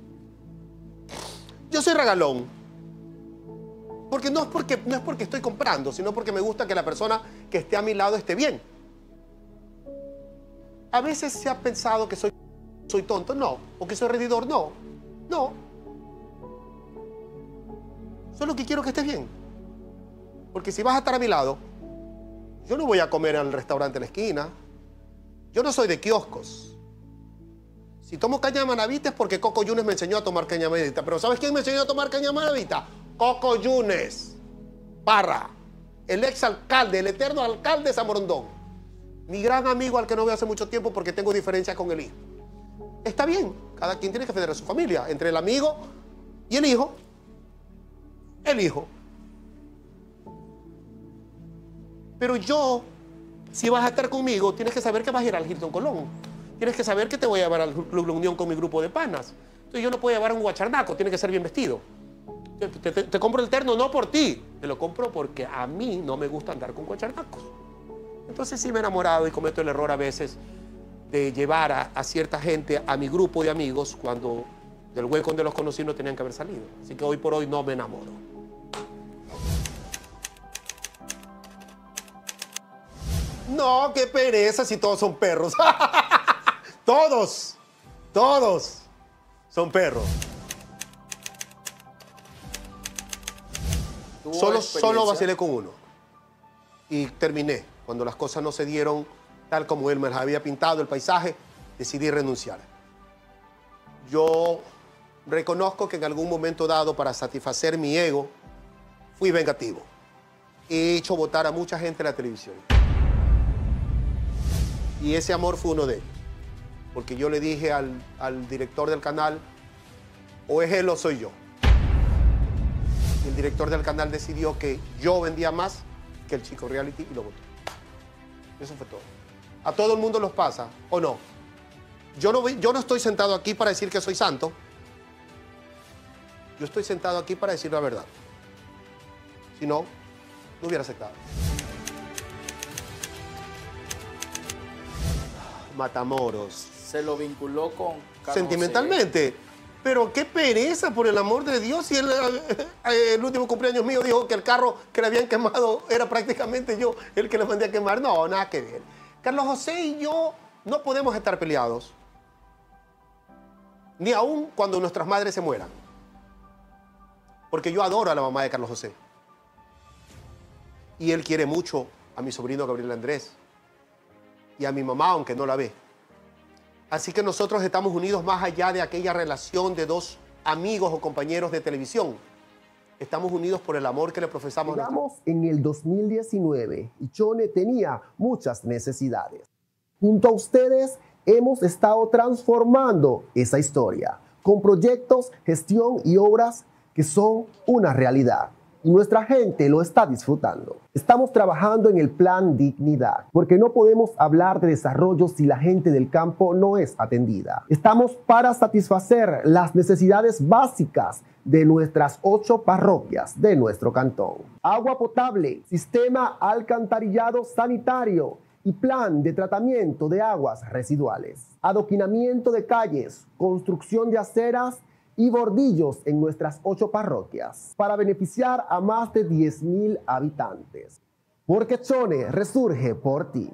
Yo soy regalón. Porque no es porque estoy comprando, sino porque me gusta que la persona que esté a mi lado esté bien. A veces se ha pensado que soy tonto, no. O que soy rendidor, no. No. Solo que quiero que estés bien. Porque si vas a estar a mi lado, yo no voy a comer al restaurante de la esquina. Yo no soy de kioscos. Si tomo caña manavita es porque Coco Yunes me enseñó a tomar caña manavita. Pero ¿sabes quién me enseñó a tomar caña manavita? Coco Yunes Parra, el exalcalde, el eterno alcalde de Zamorondón. Mi gran amigo al que no veo hace mucho tiempo porque tengo diferencias con el hijo. Está bien, cada quien tiene que defender a su familia. Entre el amigo y el hijo. El hijo. Pero yo, si vas a estar conmigo, tienes que saber que vas a ir al Hilton Colón. Tienes que saber que te voy a llevar al Club La Unión con mi grupo de panas. Entonces yo no puedo llevar a un guacharnaco, tiene que ser bien vestido. Te compro el terno no por ti, te lo compro porque a mí no me gusta andar con guacharnacos. Entonces sí me he enamorado y cometo el error a veces de llevar a cierta gente a mi grupo de amigos cuando del hueco donde los conocí no tenían que haber salido. Así que hoy por hoy no me enamoro. No, qué pereza si todos son perros. Todos son perros. Solo vacilé con uno. Y terminé. Cuando las cosas no se dieron tal como él me las había pintado, el paisaje, decidí renunciar. Yo reconozco que en algún momento dado, para satisfacer mi ego, fui vengativo. He hecho votar a mucha gente en la televisión. Y ese amor fue uno de ellos. Porque yo le dije al director del canal, o es él o soy yo. Y el director del canal decidió que yo vendía más que el chico reality y lo votó. Eso fue todo. A todo el mundo los pasa, ¿o no? Yo no estoy sentado aquí para decir que soy santo. Yo estoy sentado aquí para decir la verdad. Si no, no hubiera aceptado. Matamoros. Se lo vinculó con Carlos sentimentalmente. José. Pero qué pereza, por el amor de Dios. Y el último cumpleaños mío dijo que el carro que le habían quemado era prácticamente yo el que le mandé a quemar. No, nada que ver. Carlos José y yo no podemos estar peleados. Ni aún cuando nuestras madres se mueran. Porque yo adoro a la mamá de Carlos José. Y él quiere mucho a mi sobrino Gabriel Andrés. Y a mi mamá, aunque no la ve. Así que nosotros estamos unidos más allá de aquella relación de dos amigos o compañeros de televisión. Estamos unidos por el amor que le profesamos. Llegamos en el 2019 y Chone tenía muchas necesidades. Junto a ustedes hemos estado transformando esa historia con proyectos, gestión y obras que son una realidad. Y nuestra gente lo está disfrutando. Estamos trabajando en el Plan Dignidad, porque no podemos hablar de desarrollo si la gente del campo no es atendida. Estamos para satisfacer las necesidades básicas de nuestras 8 parroquias de nuestro cantón. Agua potable, sistema alcantarillado sanitario y plan de tratamiento de aguas residuales. Adoquinamiento de calles, construcción de aceras y bordillos en nuestras 8 parroquias para beneficiar a más de 10,000 habitantes. porque Chone resurge por ti.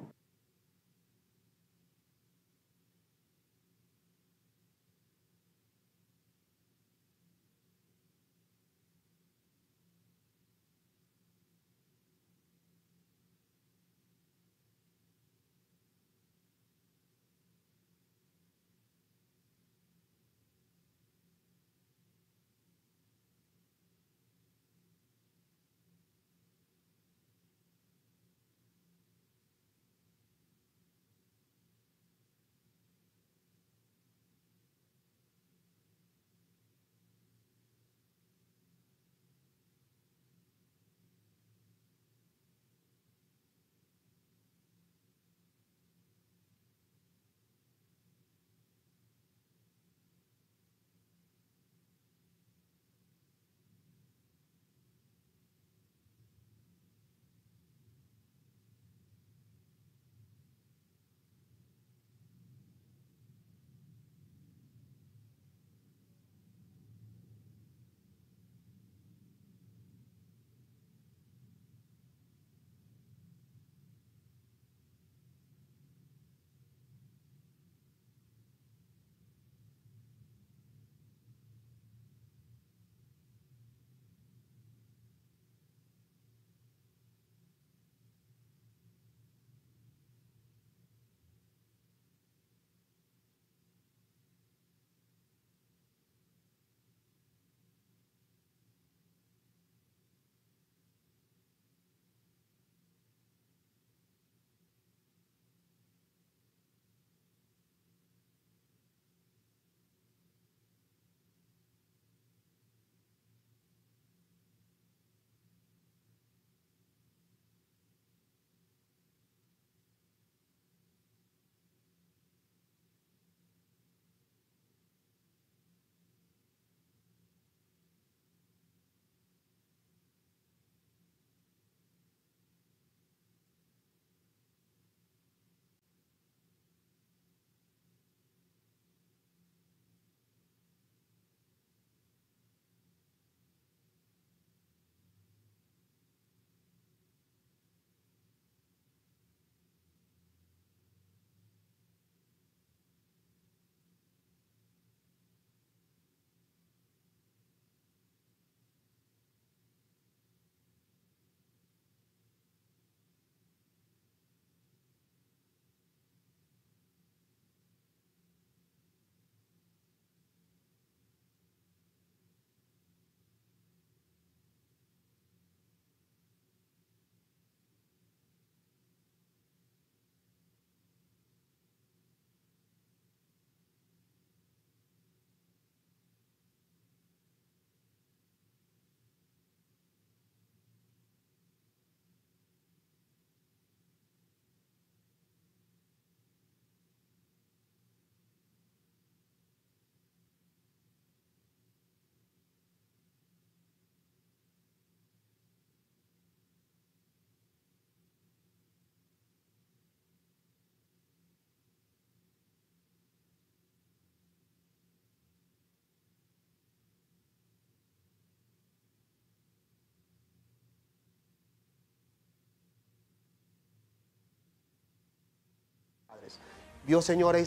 Vio, señores,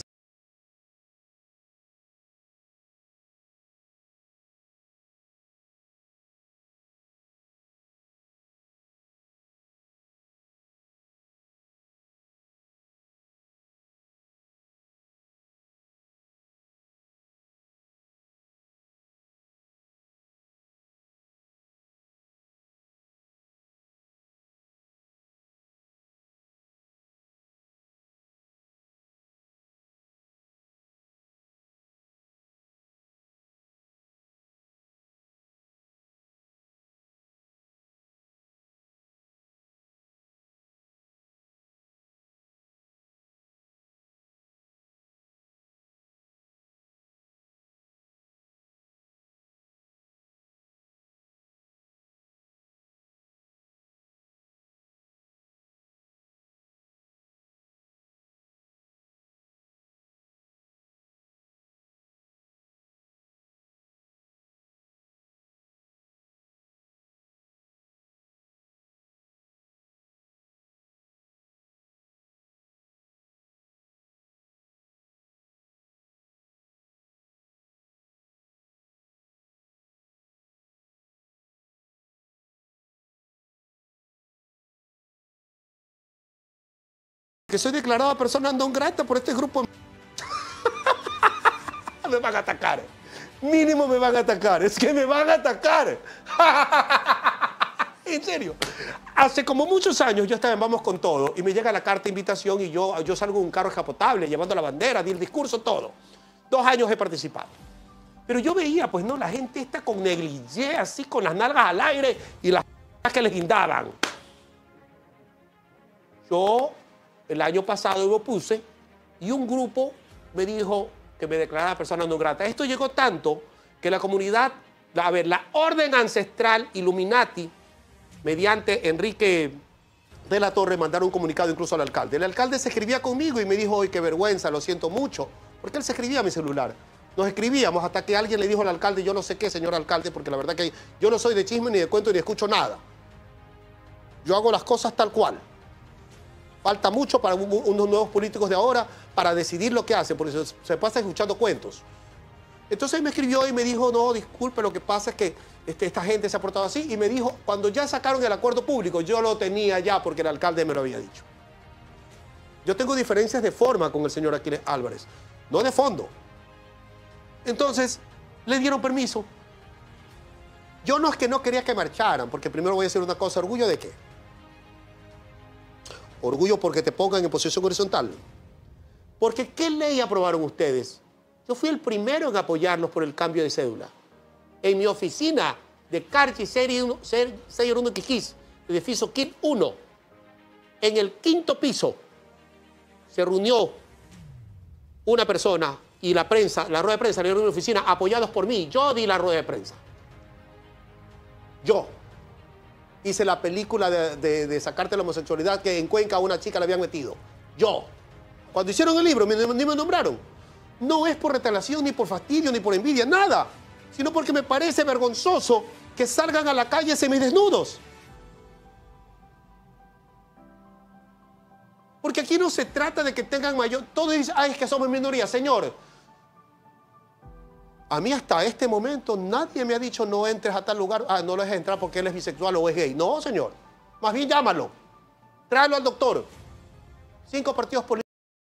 que soy declarada persona non grata por este grupo. Me van a atacar. Mínimo me van a atacar. Es que me van a atacar. En serio. Hace como muchos años yo estaba en Vamos con Todo y me llega la carta de invitación y yo salgo en un carro descapotable llevando la bandera, di el discurso, todo. 2 años he participado. Pero yo veía, pues no, la gente está con negligé, así con las nalgas al aire y las que les guindaban. Yo el año pasado lo puse y un grupo me dijo que me declarara persona no grata. Esto llegó tanto que la comunidad, la orden ancestral Illuminati, mediante Enrique de la Torre, mandaron un comunicado incluso al alcalde. El alcalde se escribía conmigo y me dijo, ¡ay, qué vergüenza, lo siento mucho! Porque él se escribía a mi celular. Nos escribíamos hasta que alguien le dijo al alcalde, yo no sé qué, señor alcalde, porque la verdad que yo no soy de chisme, ni de cuento, ni escucho nada. Yo hago las cosas tal cual. Falta mucho para unos nuevos políticos de ahora para decidir lo que hacen, porque se pasa escuchando cuentos. Entonces él me escribió y me dijo, no, disculpe, lo que pasa es que esta gente se ha portado así. Y me dijo, cuando ya sacaron el acuerdo público, yo lo tenía ya porque el alcalde me lo había dicho. Yo tengo diferencias de forma con el señor Aquiles Álvarez, no de fondo. Entonces, le dieron permiso. Yo no es que no quería que marcharan, porque primero voy a decir una cosa, ¿orgullo de qué? Orgullo porque te pongan en posición horizontal. Porque ¿qué ley aprobaron ustedes? Yo fui el primero en apoyarlos por el cambio de cédula. En mi oficina de Carchi Serie 1 Quiquís, edificio KIT 1, en el 5º piso, se reunió una persona y la prensa, la rueda de prensa, en mi oficina, apoyados por mí. Yo di la rueda de prensa. Yo hice la película de sacarte la homosexualidad que en Cuenca a una chica le habían metido. Yo. Cuando hicieron el libro, ni me nombraron. No es por retaliación, ni por fastidio, ni por envidia, nada. Sino porque me parece vergonzoso que salgan a la calle semidesnudos. Porque aquí no se trata de que tengan mayor... Todos dicen, ay, es que somos minoría. Señor, a mí hasta este momento nadie me ha dicho no entres a tal lugar, no lo dejes entrar porque él es bisexual o es gay. No, señor. Más bien llámalo. Tráelo al doctor. 5 partidos políticos.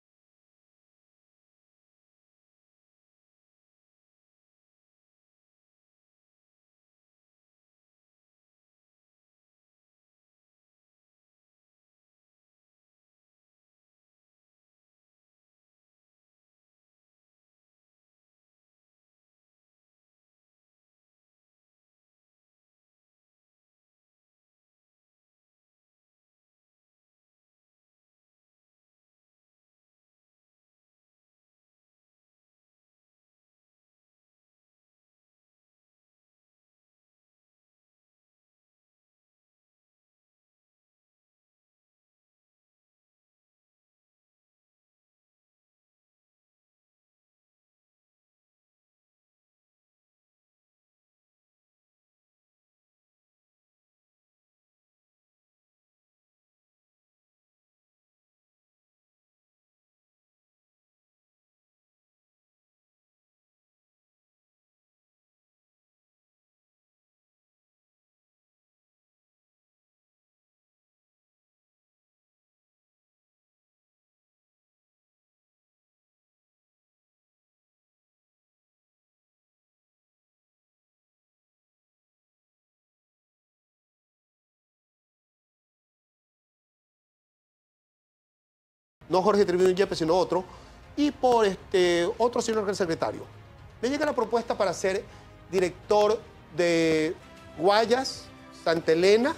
No Jorge Tribune Yepes, sino otro, y por otro señor que es el secretario. Me llega la propuesta para ser director de Guayas, Santa Elena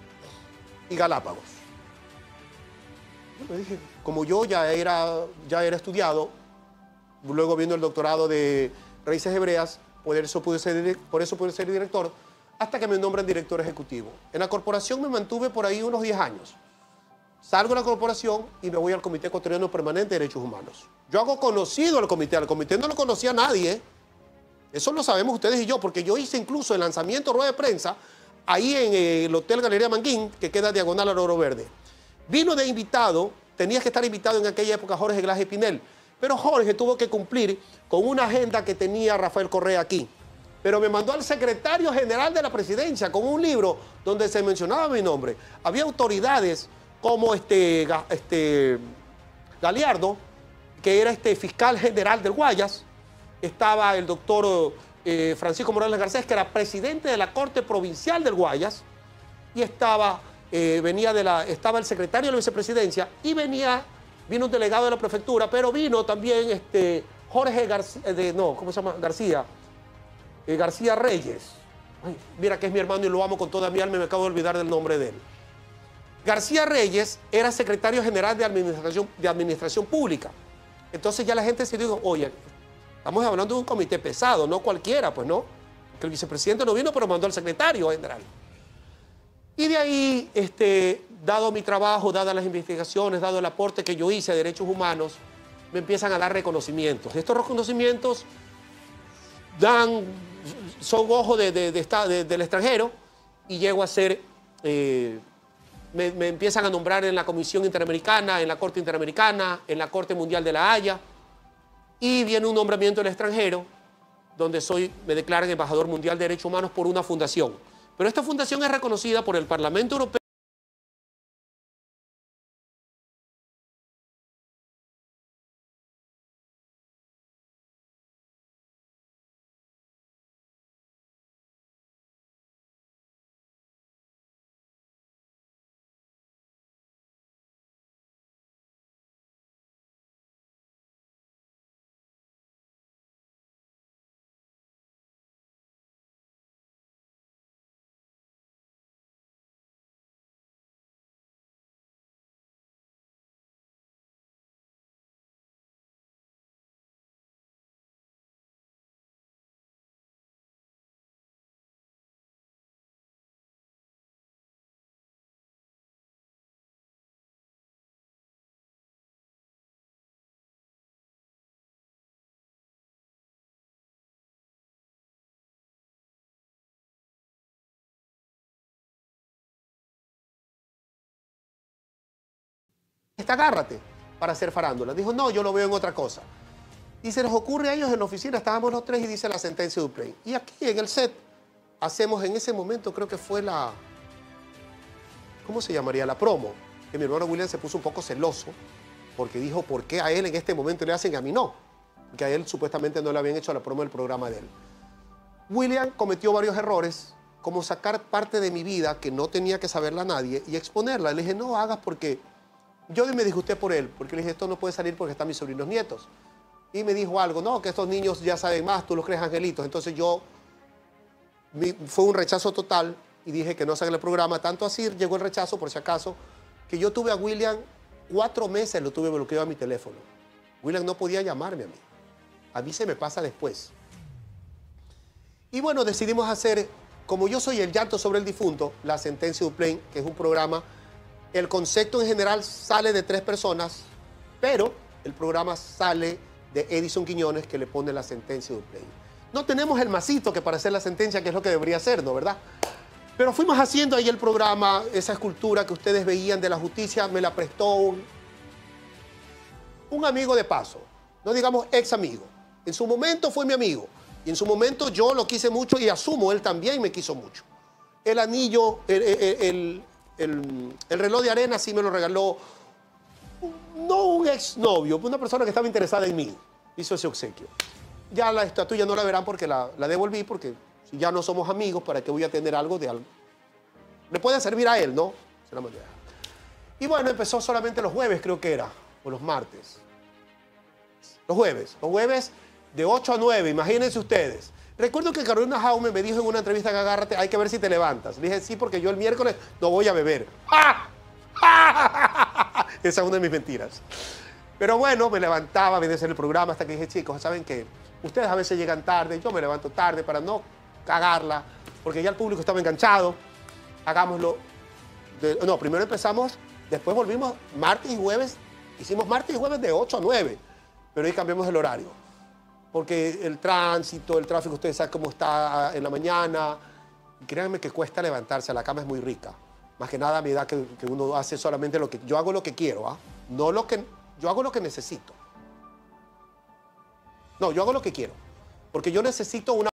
y Galápagos. Yo me dije, como yo ya era estudiado, luego viendo el doctorado de Raíces Hebreas, por eso pude ser director, hasta que me nombran director ejecutivo. En la corporación me mantuve por ahí unos 10 años. Salgo de la corporación y me voy al Comité Ecuatoriano Permanente de Derechos Humanos. Yo hago conocido al comité no lo conocía nadie. Eso lo sabemos ustedes y yo, porque yo hice incluso el lanzamiento rueda de prensa ahí en el Hotel Galería Manguín, que queda diagonal al Oro Verde. Vino de invitado, tenía que estar invitado en aquella época Jorge Glass Pinel, pero Jorge tuvo que cumplir con una agenda que tenía Rafael Correa aquí. Pero me mandó al secretario general de la presidencia con un libro donde se mencionaba mi nombre. Había autoridades como Galiardo, que era fiscal general del Guayas, estaba el doctor Francisco Morales Garcés, que era presidente de la Corte Provincial del Guayas, y estaba el secretario de la vicepresidencia, y vino un delegado de la prefectura, pero vino también Jorge García, ¿cómo se llama? García Reyes. Ay, mira que es mi hermano y lo amo con toda mi alma y me acabo de olvidar del nombre de él. García Reyes era secretario general de administración pública. Entonces ya la gente se dijo, oye, estamos hablando de un comité pesado, no cualquiera, pues no. Que el vicepresidente no vino, pero mandó al secretario general. Y de ahí, dado mi trabajo, dadas las investigaciones, dado el aporte que yo hice a derechos humanos, me empiezan a dar reconocimientos. Estos reconocimientos son ojos del extranjero y llego a ser, me empiezan a nombrar en la Comisión Interamericana, en la Corte Interamericana, en la Corte Mundial de la Haya, y viene un nombramiento del extranjero, donde me declaran embajador mundial de derechos humanos por una fundación. Pero esta fundación es reconocida por el Parlamento Europeo. Agárrate para hacer farándula. Dijo, no, yo lo veo en otra cosa. Y se les ocurre a ellos en la oficina, estábamos los tres y dice la sentencia de Duplain. Y aquí en el set hacemos en ese momento, creo que fue ¿cómo se llamaría? La promo. Que mi hermano William se puso un poco celoso porque dijo, ¿por qué a él en este momento le hacen y a mí no? Que a él supuestamente no le habían hecho la promo del programa de él. William cometió varios errores, como sacar parte de mi vida que no tenía que saberla nadie y exponerla. Le dije, no hagas porque... Yo me disgusté por él, porque le dije, esto no puede salir porque están mis sobrinos nietos. Y me dijo algo, no, que estos niños ya saben más, tú los crees angelitos. Entonces fue un rechazo total y dije que no salga el programa. Tanto así llegó el rechazo, por si acaso, que yo tuve a William 4 meses, lo tuve bloqueado a mi teléfono. William no podía llamarme a mí. A mí se me pasa después. Y bueno, decidimos hacer, como yo soy el llanto sobre el difunto, la sentencia de Duplain, que es un programa. El concepto en general sale de 3 personas, pero el programa sale de Edison Quiñones, que le pone la sentencia de Duplain. No tenemos el masito que para hacer la sentencia, que es lo que debería ser, ¿no? ¿Verdad? Pero fuimos haciendo ahí el programa, esa escultura que ustedes veían de la justicia, me la prestó un amigo de paso, no digamos ex amigo. En su momento fue mi amigo, y en su momento yo lo quise mucho y asumo, él también me quiso mucho. El anillo, el reloj de arena sí me lo regaló, no un exnovio, una persona que estaba interesada en mí. Hizo ese obsequio. Ya la estatuilla no la verán porque la devolví, porque si ya no somos amigos, ¿para qué voy a tener algo de algo? Le puede servir a él, ¿no? Y bueno, empezó solamente los jueves, creo que era, o los martes. Los jueves de 8 a 9, imagínense ustedes. Recuerdo que Carolina Jaume me dijo en una entrevista que agárrate, hay que ver si te levantas. Le dije, sí, porque yo el miércoles no voy a beber. ¡Ah! ¡Ah! Esa es una de mis mentiras. Pero bueno, me levantaba, venía a hacer el programa hasta que dije, chicos, ¿saben qué? Ustedes a veces llegan tarde, yo me levanto tarde para no cagarla, porque ya el público estaba enganchado. Hagámoslo. No, primero empezamos, después volvimos martes y jueves. Hicimos martes y jueves de 8 a 9, pero ahí cambiamos el horario. Porque el tránsito, el tráfico, ustedes saben cómo está en la mañana. Y créanme que cuesta levantarse, la cama es muy rica. Más que nada a mi edad que uno hace solamente lo que... Yo hago lo que quiero, ¿ah? No lo que... Yo hago lo que necesito. No, yo hago lo que quiero. Porque yo necesito una...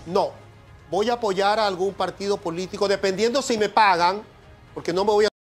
No, voy a apoyar a algún partido político, dependiendo si me pagan, porque no me voy a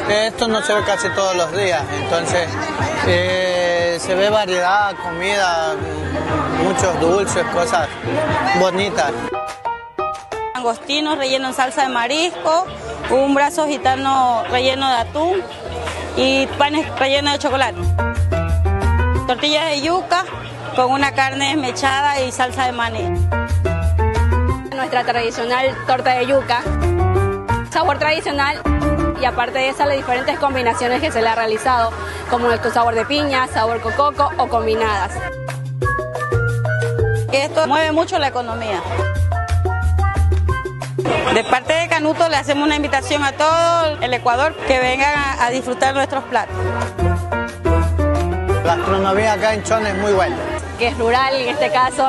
Esto no se ve casi todos los días, entonces se ve variedad, comida, muchos dulces, cosas bonitas. Langostinos relleno en salsa de marisco, un brazo gitano relleno de atún y panes rellenos de chocolate. Tortillas de yuca con una carne desmechada y salsa de maní. Nuestra tradicional torta de yuca, sabor tradicional y aparte de esas las diferentes combinaciones que se le ha realizado, como el sabor de piña, sabor coco o combinadas. Esto mueve mucho la economía. De parte de Canuto le hacemos una invitación a todo el Ecuador que vengan a disfrutar nuestros platos. La gastronomía acá en Chone es muy buena. Que es rural en este caso.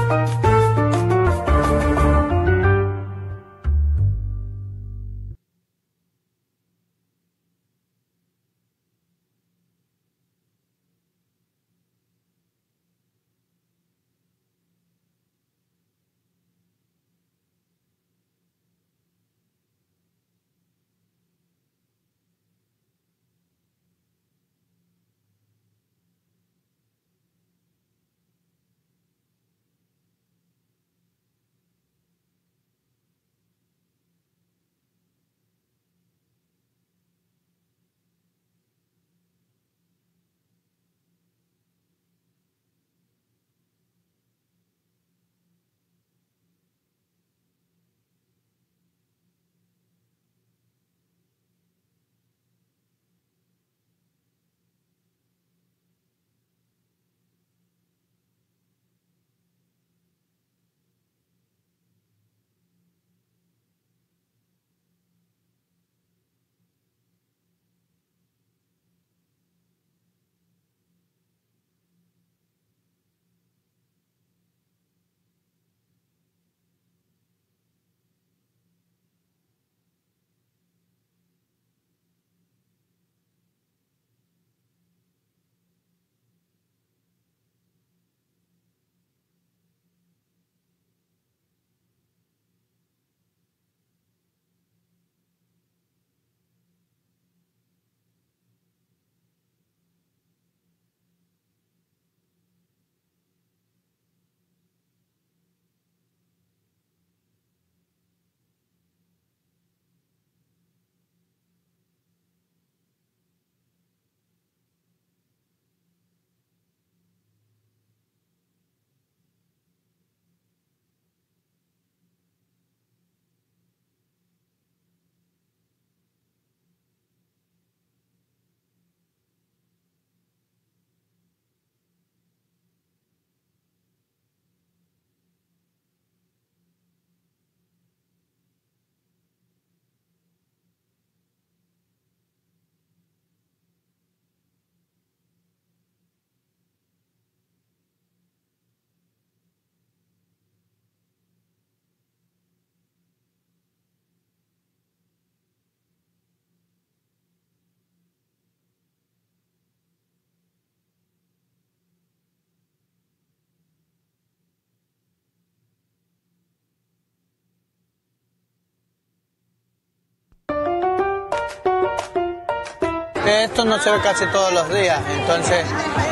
Esto no se ve casi todos los días, entonces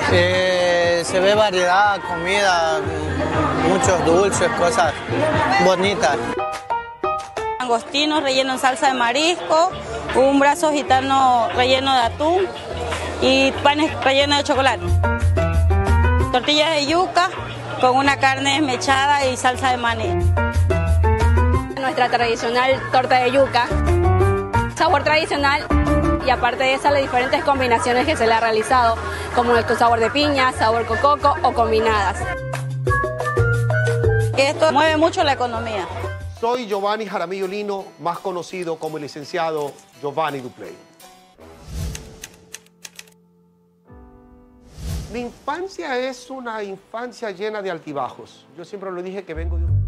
se ve variedad, comida, muchos dulces, cosas bonitas. Langostinos relleno en salsa de marisco, un brazo gitano relleno de atún y panes rellenos de chocolate. Tortillas de yuca con una carne desmechada y salsa de maní. Nuestra tradicional torta de yuca, sabor tradicional y aparte de esas las diferentes combinaciones que se le ha realizado, como el sabor de piña, sabor coco o combinadas. Esto mueve mucho la economía. Soy Giovanni Jaramillo Lino, más conocido como el licenciado Giovanni Duplay. Mi infancia es una infancia llena de altibajos. Yo siempre lo dije que vengo de un...